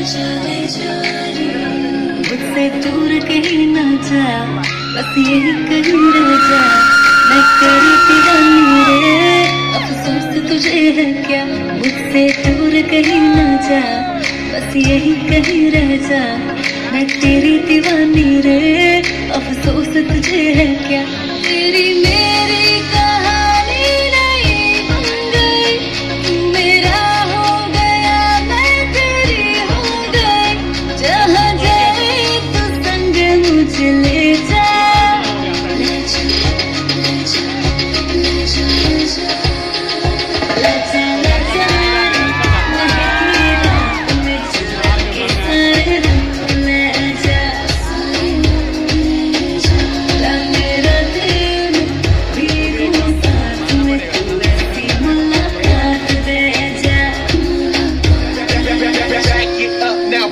मुझसे दूर कहीं ना जा, बस यही कहीं रह जा। मैं तेरी दीवानी रे, अफसोस तुझे है क्या। मुझसे दूर कहीं ना जा, बस यही कहीं रह जा। मैं तेरी दीवानी रे, अफसोस तुझे है क्या। तेरी मेरी कहानी नहीं बन गई, तू मेरा हो गया, मैं तेरी हो गई। जहाँ जाए तू संग मुझे ले जा, ले जा, ले जा, ले जा, ले जा, ले जा, ले जा। महकी रात में चुरा के सारे रंग ले जा, ले जा। ला मेरा दिल भीगू साथ में, तू ऐसी मुलाकात दे जा। Back it up now.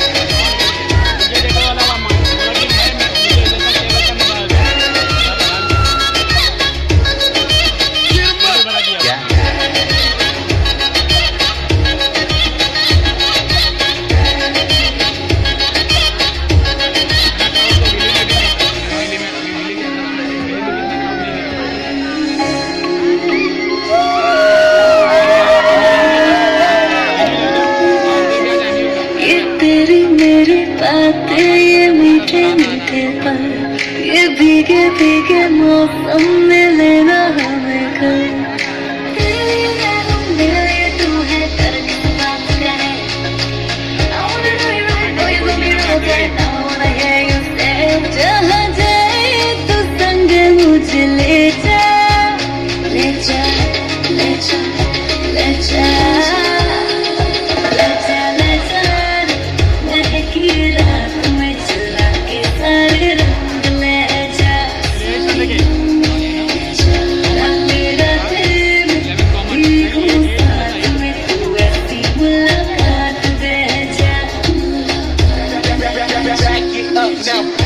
ये तेरी मेरी बातें, ये मीठे मीठे पल, ये भीगे भीगे मौसम में लेना हमें घर। तेरे लिए मैं हूँ, मेरे लिए तू है, कर किस बात का है। I wanna know you right, know you love me real tight, now I wanna hear you say। जहाँ जाए तू संग मुझे ले जा, ले जा, ले जा, ले जा, ले जा, ले जा। महकी रात में चुरा के सारे रंग ले जा, ला मेरा दिल भीगू साथ में, तू ऐसी मुलाकात दे जा। Back it up now.